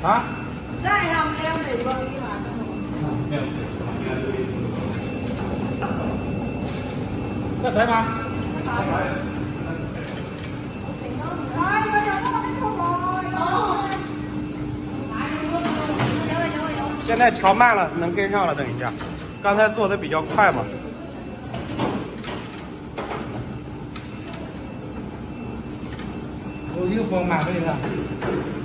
啊？ 在他们两北方地方。 那谁吗？现在调慢了，能跟上了。等一下，刚才做的比较快嘛。有一个风满位的。